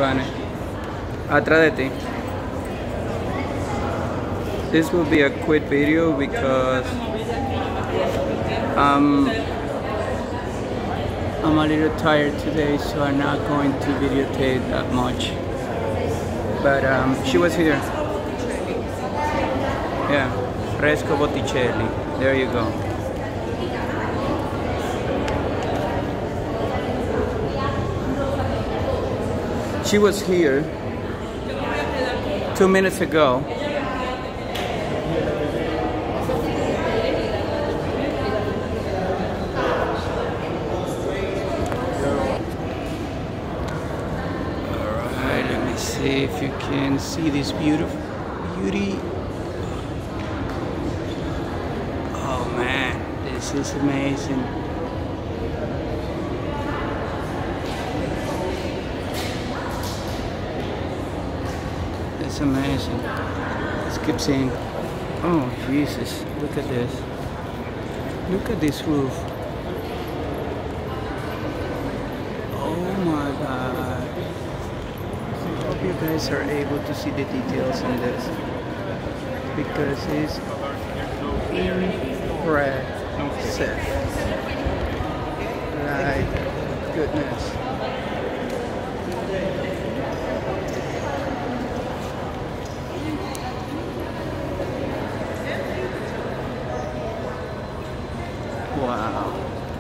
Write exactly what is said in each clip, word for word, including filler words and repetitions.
Vane. Atrás de ti. This will be a quick video because um, I'm a little tired today, so I'm not going to videotape that much. But um, she was here. Yeah, Fresco Botticelli. There you go. She was here two minutes ago. Alright, let me see if you can see this beautiful beauty. Oh man, this is amazing. It's amazing. Let's keep seeing. Oh Jesus, look at this. Look at this roof. Oh my God. I hope you guys are able to see the details on this, because it's impressive. Like, goodness. Wow.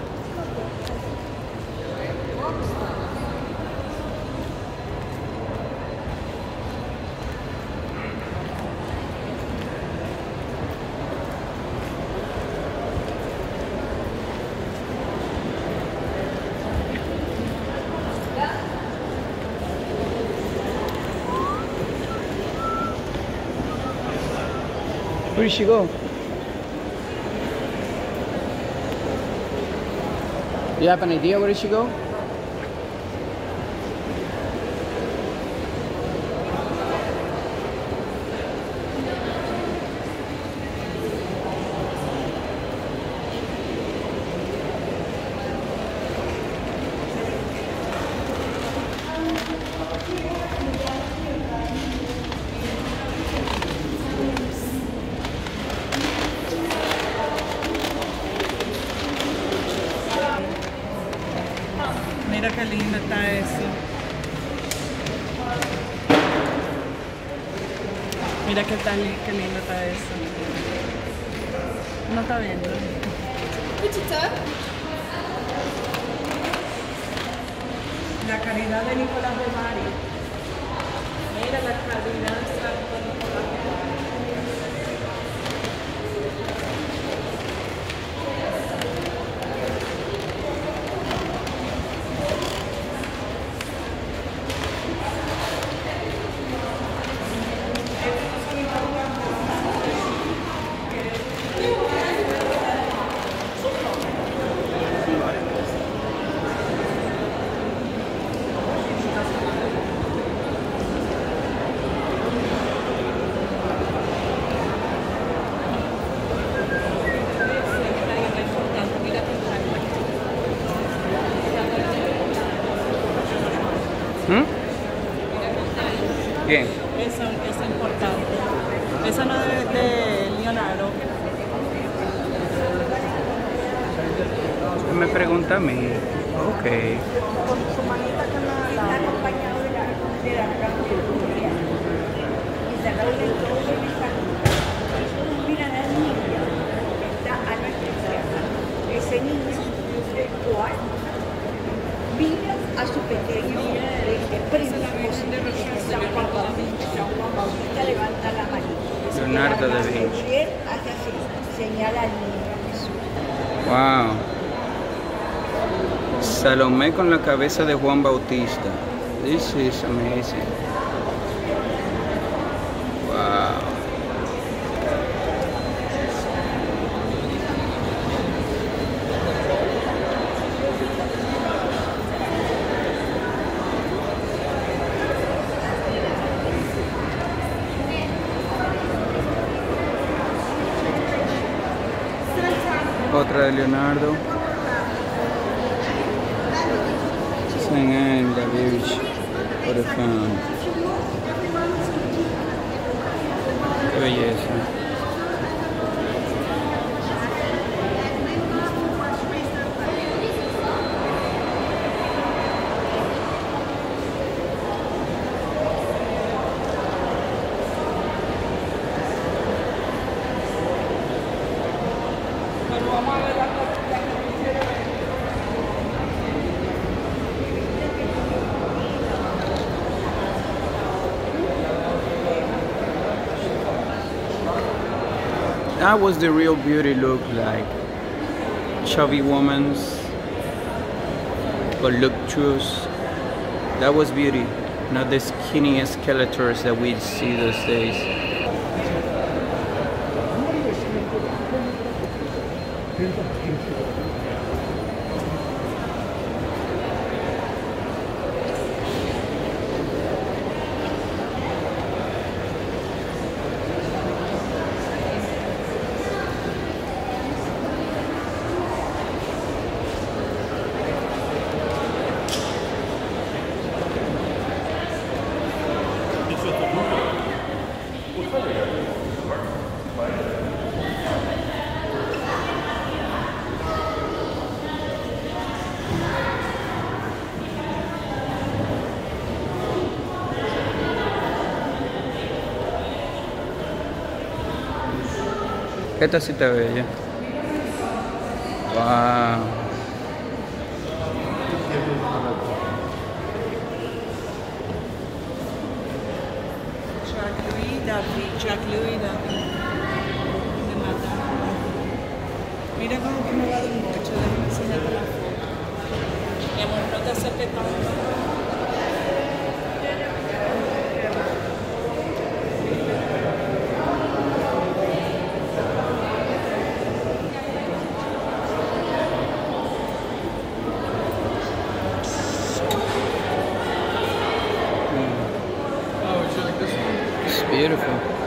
Where did she go? Do you have an idea where did she go? Mira qué lindo está eso. Mira qué, tal, qué lindo está eso. No está viendo. La caridad de Nicolás de Bari. Mira la caridad de Santo Nicolás de Bari. ¿Mm? ¿Quién? Eso, eso es importante. Eso no es de Leonardo. Me pregunta a mí. Ok. Con su manita que la, la... está acompañado de la, de la categoría. Y sacaron el todo de mi familia. Mira la niña que está a nuestra izquierda. Ese niño, el cual mira a su pequeño primo, San Juan Bautista. San Juan Bautista levanta la manita. Leonardo da Vinci. Y él hace así, señala al niño Jesús. Wow. Salomé con la cabeza de Juan Bautista. This is amazing. Wow. Otra de Leonardo. Saint Anne, the Virgin, for the profound. Qué belleza. Pero vamos a ver la cosita que quiere ver. That was the real beauty look like. Chubby woman's, voluptuous. That was beauty, not the skinny skeletons that we see those days. Esta sí está bella. Wow. Jacques Louis David, Jacques Louis David. Me mata. Mira cómo que me va de mucho, déjame enseñarte la foto. Mi amor, no te acerques tanto. It's beautiful.